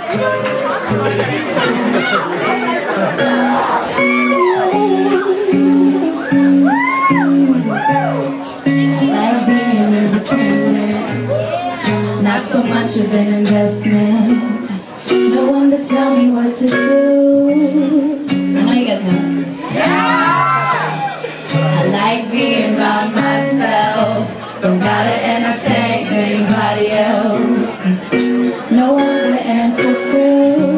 like being independent, not so much of an investment. No one to tell me what to do. I know you guys know. I like being by myself. Don't gotta entertain anybody else. No one to answer to.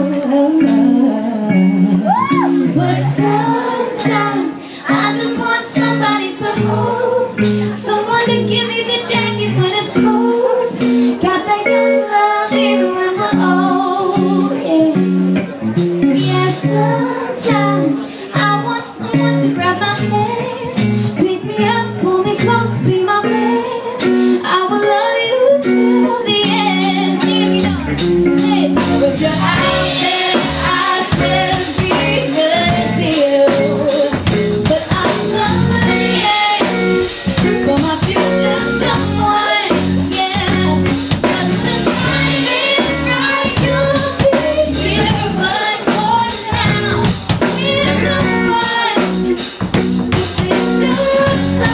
But sometimes I just want somebody to hold, someone to give me the jacket when it's cold. Got that young love even when we're old. Yeah, sometimes I want someone to grab my hand, pick me up, pull me close, be my man. I will love you till the end. See if you know this. So if you're out there, I said be good to you. But I'm looking for my future someone, yeah. 'Cause the time is right, you'll be here. But for now, we're no one. It's just so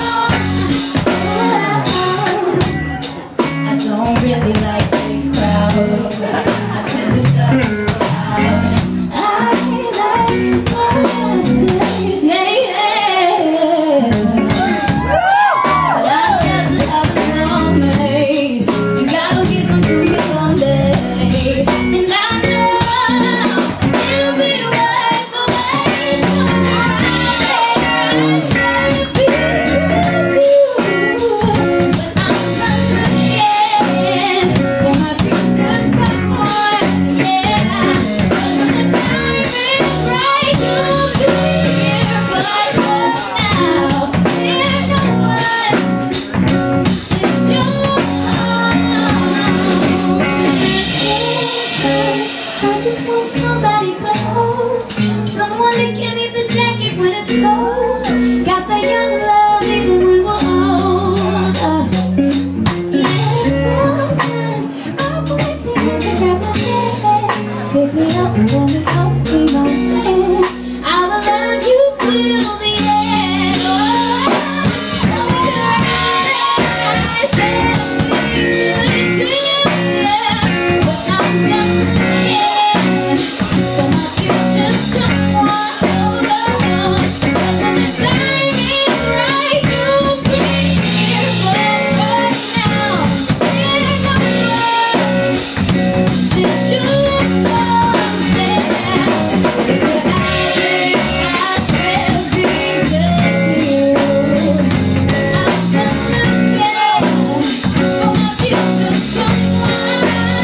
I don't really like big crowds. I tend to shut out. I like my space, yeah. But I don't have to have a soulmate. You gotta give them to me someday. And I know it'll be right the way I try to be with you. But I'm not looking for my future someone, yeah. 'Cause when the time is right, you'll be here. But for now, we're no one. Since you're home, I just want somebody to hold, someone to give me the jacket when it's cold. Got that young love even when we're old. Yeah, sometimes I want someone to grab my hand, pick me up and pull me close, be my man. I will love you till the end. Oh, so if you're out there, I said be good to you, yeah. But I'm looking for my future someone, oh, oh, oh. 'Cause when the time is right, you'll be here. But right now, we're no one. Since you're something, if you're out there, I said be good to you. I'm looking for my future someone.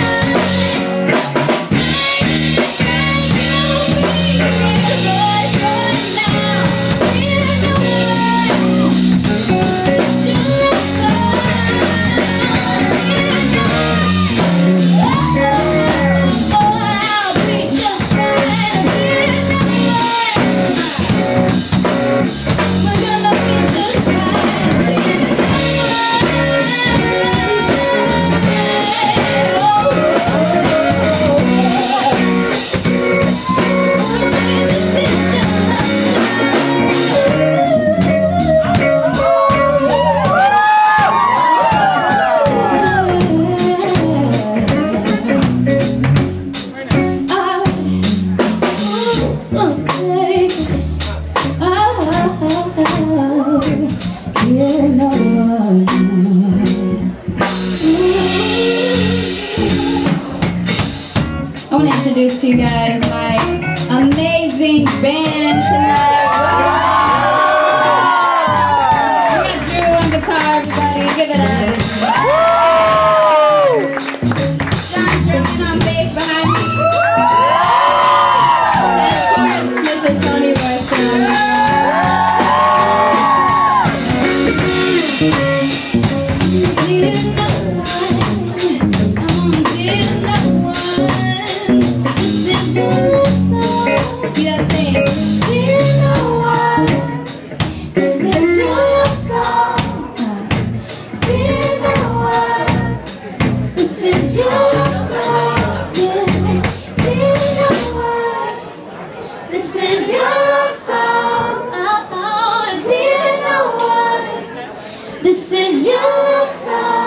I want to introduce to you guys my amazing band tonight. We got Drew on guitar, everybody. Give it up. John Jordan on bass behind me. And of course, Mr. Tori. This is your song. You gotta sing. 'cause your love's so